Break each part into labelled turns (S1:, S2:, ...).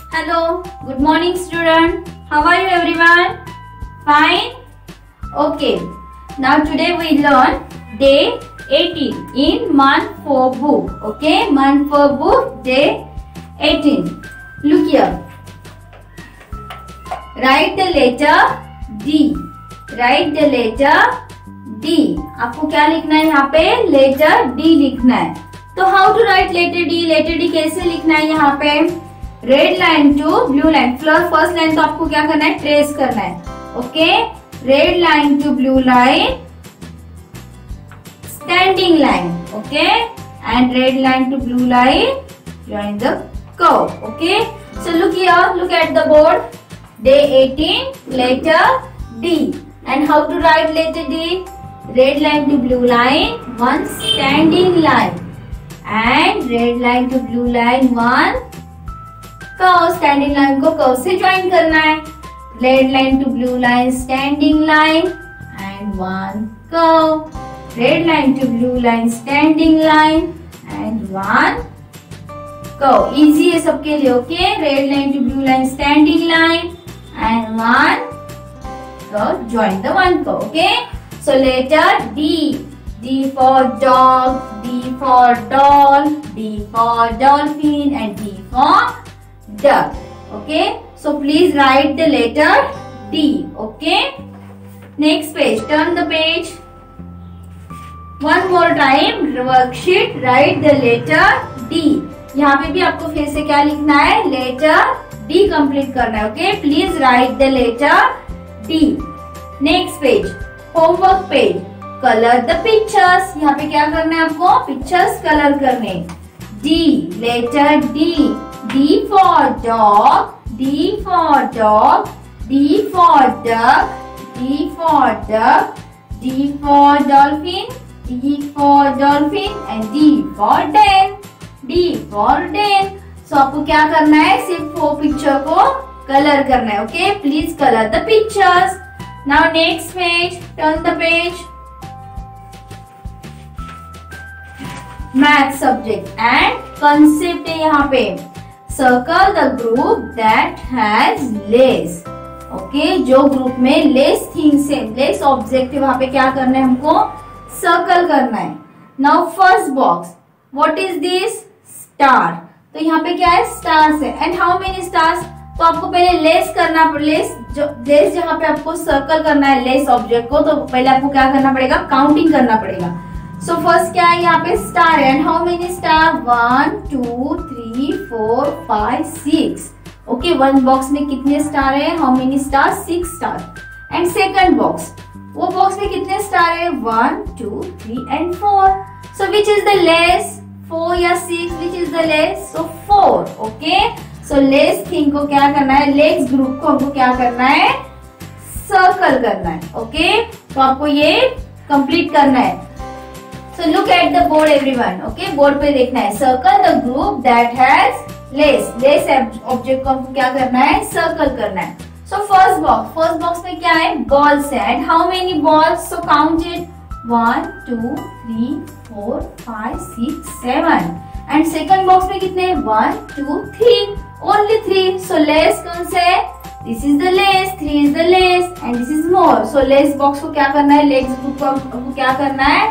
S1: Hello, good morning student. How are you everyone? Fine? Okay. Now today we learn day 18 in month 4 book. Okay, month 4 book day 18. Look here. Write the letter D. Write the letter D. आपको क्या लिखना है यहाँ पे? Letter D लिखना है. तो how to write letter D? Letter D कैसे लिखना है यहाँ पे? Red line to blue line. First line तो आपको क्या करना है? ट्रेस करना है. Okay, red line to blue line, standing line. Okay, and red line to blue line, join the curve. Okay, so look here, look at the board. Day 18, letter D. And how to write letter D? Red line to blue line, one standing line, and red line to blue line, one curve. Standing line को curve से join करना है. Red line to blue line, standing line and one curve. Red line to blue line, standing line and one curve. Easy है सबके लिए. Okay, red line to blue line, standing line and one curve, join the one curve. Okay, so letter D. D for dog, D for doll, D for dolphin and D for duck. Okay, so please write the letter D. Okay, next page, turn the page. One more time, worksheet, write the letter D. यहाँ पे भी आपको फिर से क्या लिखना है? Letter D complete करना है. Okay, please write the letter D. Next page, homework page. Colour the pictures. यहाँ पे क्या करना है आपको? पिक्चर्स कलर करने. D, letter D. D for dog, D for dog, D for duck, D for duck, D for dolphin, D for dolphin and D for den. D for den. So आपको क्या करना है? सिर्फ वो picture को colour करना है. Okay, please colour the pictures. Now next page, turn the page. Math subject and concept है यहाँ पे. Circle the group that has less. Okay, जो ग्रुप में लेस थिंग्स है, लेस ऑब्जेक्ट है, वहां पे क्या करना है हमको? सर्कल करना है. Now first box, what is this? Star. तो यहाँ पे क्या है? स्टार्स है. And how many stars? तो आपको पहले लेस करना पड़ेगा. लेस जहाँ पे आपको सर्कल करना है लेस ऑब्जेक्ट को, तो पहले आपको क्या करना पड़ेगा? काउंटिंग करना पड़ेगा. सो फर्स्ट क्या है? यहाँ पे स्टार है. And how many star? 1 2 3 4 5 6. Okay, one box में कितने स्टार है? How many star? 6 star. And second box, वो बॉक्स में कितने स्टार है? 1 2 3 and 4. So which is the less? 4 या 6? Which is the less? So 4. Okay, so less thing को क्या करना है? लेस ग्रुप को हमको क्या करना है? सर्कल करना है. ओके, तो आपको ये कंप्लीट करना है. So look at the board everyone. Okay, board पे देखना है. Circle the group that has lace. Lace object को हमको क्या करना है? सर्कल करना है. So first box में क्या है? Balls है. And how many balls? So count it. 1 2 3 4 5 6 7. And second box में कितने? 1 2 3. Only 3. So lace कौन से है? This is the lace. 3 is the lace. And this is more. So lace box को क्या करना है? Lace group को हमको क्या करना है?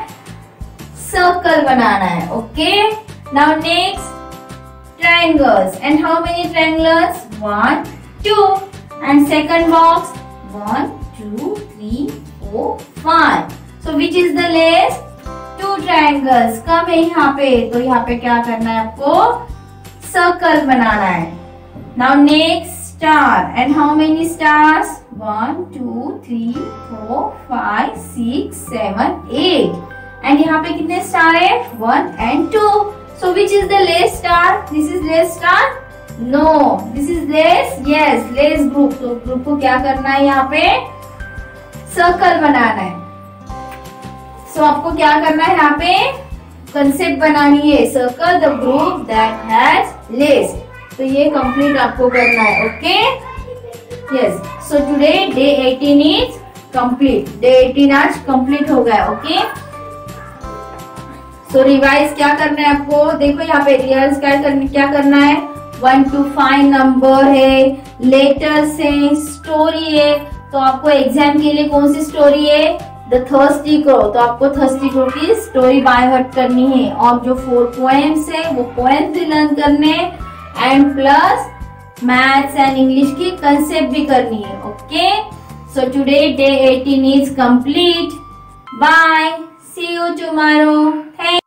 S1: सर्कल बनाना है. Okay, now next, triangles. And how many triangles? 1 2. And second box 1 2 3 4 5. So which is the less? 2 triangles. कम है यहाँ पे, तो यहाँ पे क्या करना है आपको? सर्कल बनाना है. Now next, star. And how many stars? 1 2 3 4 5 6 7 8. एंड यहाँ पे कितने स्टार है? 1 and 2. So which is the lace star? This is lace star? No, this is lace. Yes, lace group. तो ग्रुप को क्या करना है? यहाँ पे सर्कल बनाना है. So आपको क्या करना है? यहाँ पे कंसेप्ट बनानी है. Circle the group that has less. तो ये कंप्लीट आपको करना है. Okay, yes. So today day 18 is complete. Day 18 आज कंप्लीट हो गया. ओके, सो रिवाइज क्या करना है आपको? देखो यहाँ पे रिवाइज क्या करना है? 1 to 5 नंबर है, लेटर्स है, स्टोरी है। तो आपको एग्जाम के लिए कौन सी स्टोरी है? The thirsty crow. तो आपको थर्स्टी क्रो की स्टोरी बाय हार्ट करनी है और जो 4 पोएम्स है वो पोएम्स भी लर्न करने and plus maths and English की कंसेप्ट भी करनी है। Okay, so today day 18 is complete. Bye, see you tomorrow. Thank